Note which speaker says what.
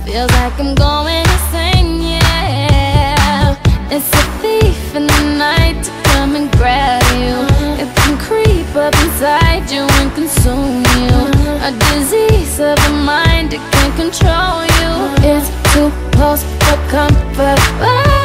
Speaker 1: Feels like I'm going insane, yeah. It's a thief in the night to come and grab you. It can creep up inside you and consume you. A disease of the mind, it can control you. It's too close for comfort.